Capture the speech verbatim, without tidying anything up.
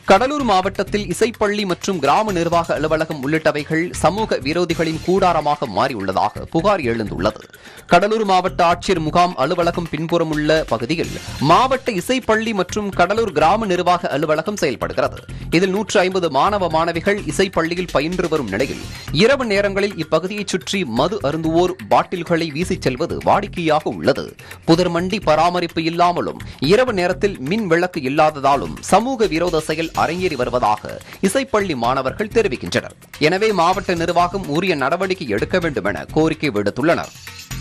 கடலூர் மாவட்டத்தில் இசைப்பள்ளி மற்றும் கிராம நிர்வாக அலுவலகம் உள்ளிட்டவைகள் சமூக விரோதிகளின் கூடாரமாக மாறியுள்ளதாக புகார் எழுந்துள்ளது. கடலூர் மாவட்ட ஆட்சியர் முகாம் அலுவலகம் பின்புறம் உள்ள பகுதியில் மாவட்ட இசைப்பள்ளி மற்றும் கடலூர் கிராம நிர்வாக அலுவலகம் செயல்படுகிறது. இதில் நூற்று ஐம்பது மாணவ மாணவிகள் இசைப்பள்ளியில் பயின்று வரும் நிலையில் இரவு நேரங்களில் இப்பகுதியைச் சுற்றி மது அருந்துவோர் பாட்டில்களை வீசிச் செல்வது வாடிக்கையாக உள்ளது. புதர்மண்டி பராமரிப்பு இல்லாமலும் இரவு நேரத்தில் மின் விளக்கு இல்லாததாலும் சமூக விரோத செயல் அரங்கேறி வருவதாக இசைப்பள்ளி மாணவர்கள் தெரிவிக்கின்றனர். எனவே மாவட்ட நிர்வாகம் உரிய நடவடிக்கை எடுக்க வேண்டும் என கோரிக்கை விடுத்துள்ளனர்.